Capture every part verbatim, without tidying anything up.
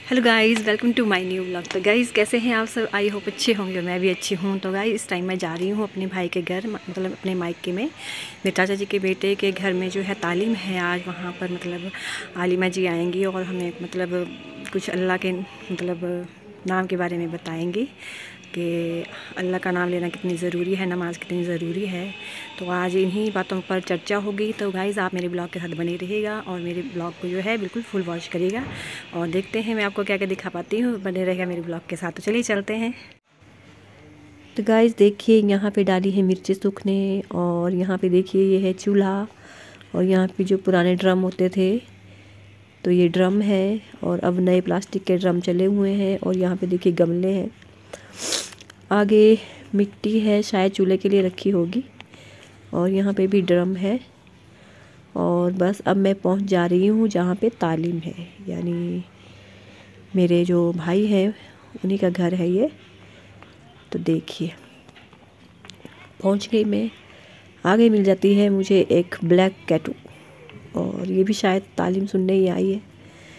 Hello guys, welcome to my new blog. तो guys कैसे हैं आप सब? आई होप अच्छे होंगे। मैं भी अच्छी हूँ। तो गाइस इस टाइम मैं जा रही हूँ अपने भाई के घर, मतलब अपने मायके में। मेरे चाचा जी के बेटे के घर में जो है तालीम है आज। वहाँ पर मतलब आलिमा जी आएंगी और हमें मतलब कुछ अल्लाह के मतलब नाम के बारे में बताएंगी कि अल्लाह का नाम लेना कितनी ज़रूरी है, नमाज कितनी ज़रूरी है। तो आज इन्हीं बातों पर चर्चा होगी। तो गाइज़ आप मेरे ब्लॉग के साथ बने रहिएगा और मेरे ब्लॉग को जो है बिल्कुल फुल वॉच करिएगा और देखते हैं मैं आपको क्या क्या दिखा पाती हूँ। बने रहेगा मेरे ब्लॉग के साथ। तो चलिए चलते हैं। तो गाइज़ देखिए, यहाँ पे डाली है मिर्ची सूखने और यहाँ पे देखिए ये है चूल्हा और यहाँ पे जो पुराने ड्रम होते थे तो ये ड्रम है और अब नए प्लास्टिक के ड्रम चले हुए हैं। और यहाँ पे देखिए गमले हैं, आगे मिट्टी है, शायद चूल्हे के लिए रखी होगी। और यहाँ पे भी ड्रम है और बस अब मैं पहुँच जा रही हूँ जहाँ पे तालीम है, यानी मेरे जो भाई हैं उन्हीं का घर है ये। तो देखिए पहुँच गई मैं। आगे मिल जाती है मुझे एक ब्लैक कैटू और ये भी शायद तालीम सुनने ही आई है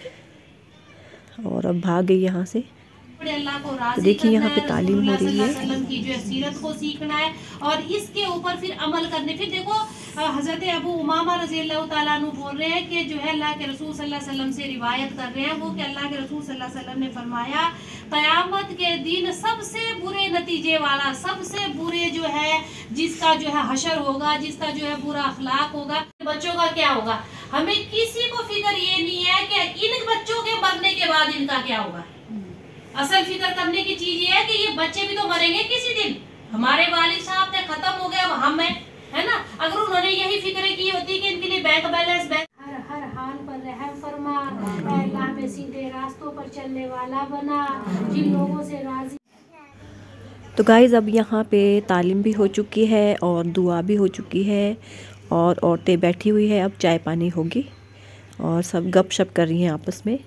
और अब भाग गई यहाँ से। तो देखिए यहाँ पे तालीम हो रही है की जो सीरत को सीखना है और इसके ऊपर फिर अमल करने। फिर देखो हजरत अबू उमामा रज़ियल्लाहु ताला अन्हु बोल रहे हैं कि जो है अल्लाह के रसूल सल्लल्लाहु अलैहि वसल्लम से रिवायत कर रहे हैं वो कि अल्लाह के रसूल सल्लल्लाहु अलैहि वसल्लम ने फरमाया, क़यामत के दिन सबसे बुरे नतीजे वाला, सबसे बुरे जो है जिसका जो है हशर होगा, जिसका जो है बुरा अखलाक होगा, बच्चों का क्या होगा। हमें किसी को फिक्र ये नहीं है कि इन बच्चों के मरने के बाद इनका क्या होगा। असल फिक्र करने की चीज ये है कि ये बच्चे भी तो मरेंगे किसी दिन। हमारे वालिद साहब थे, खत्म हो गए, अब हम हैं, है ना। अगर उन्होंने यही फिक्र की होती कि इनके लिए बैंक बैलेंस बैंक हर हर हाल पर रहम फरमा, अल्लाह में सीधे रास्तों पर चलने वाला बना, जिन लोगों से राजी। तो गाइज़ अब यहाँ पे तालीम भी हो चुकी है और दुआ भी हो चुकी है और औरतें बैठी हुई है। अब चाय पानी होगी और सब गप शप कर रही हैं आपस में।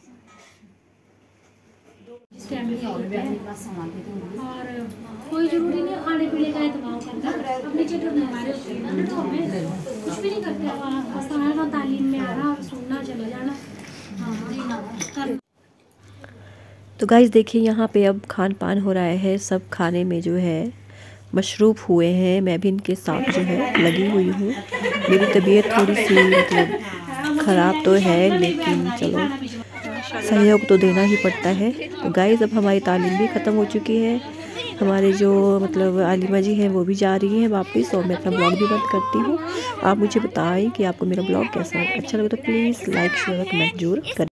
और कोई जरूरी नहीं खाने पीने का इंतजाम करना, अपनी चीज़ हमारे तो हमें कुछ भी नहीं करते। आना तालीम में आना और सुनना, चले जाना। हाँ। तो गाइज़ देखिए यहाँ पे अब खान पान हो रहा है, सब खाने में जो है मशरूफ़ हुए हैं। मैं भी इनके साथ जो है लगी हुई हूँ। मेरी तबीयत थोड़ी सी मतलब ख़राब तो है, लेकिन चलो सहयोग तो देना ही पड़ता है। तो गाइज़ अब हमारी तालीम भी ख़त्म हो चुकी है। हमारे जो मतलब आलिमा जी हैं वो भी जा रही हैं वापस और मैं अपना ब्लॉग भी बंद करती हूँ। आप मुझे बताएं कि आपको मेरा ब्लॉग कैसा अच्छा लगे तो प्लीज़ लाइक शेयर और कमेंट जरूर करें।